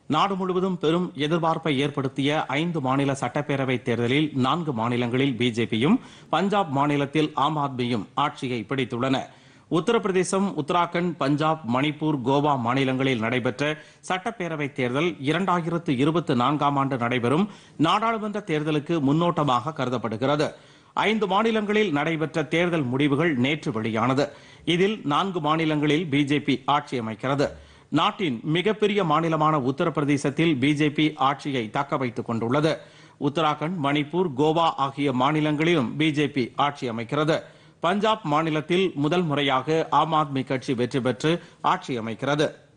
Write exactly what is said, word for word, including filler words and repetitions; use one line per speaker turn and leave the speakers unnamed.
நாடு முழுவதும் பெரும் எதிர்பார்ப்பை ஏற்படுத்திய ஐந்து மாநில சட்டப்பேரவைத் தேர்தலில் நான்கு மாநிலங்களில் பிஜேபியும் பஞ்சாப் மாநிலத்தில் ஆம் ஆத்மியும் ஆட்சியை பிடித்துள்ளன. உத்தரப்பிரதேசம், உத்தராகண்ட், பஞ்சாப், மணிப்பூர், கோவா மாநிலங்களில் நடைபெற்ற சட்டப்பேரவைத் தேர்தல் இரண்டாயிரத்து இருபத்தி நான்காம் ஆண்டு நடைபெறும் நாடாளுமன்ற தேர்தலுக்கு முன்னோட்டமாக கருதப்படுகிறது. ஐந்து மாநிலங்களில் நடைபெற்ற தேர்தல் முடிவுகள் நேற்று வெளியானது. இதில் நான்கு மாநிலங்களில் பிஜேபி ஆட்சி அமைக்கிறது. நாட்டின் மிகப்பெரிய மாநிலமான உத்தரப்பிரதேசத்தில் பிஜேபி ஆட்சியை தக்கவைத்துக் கொண்டுள்ளது. உத்தராகண்ட், மணிப்பூர், கோவா ஆகிய மாநிலங்களிலும் பிஜேபி ஆட்சி அமைக்கிறது. பஞ்சாப் மாநிலத்தில் முதல் முறையாக ஆம் ஆத்மி கட்சி வெற்றி பெற்று ஆட்சி அமைக்கிறது.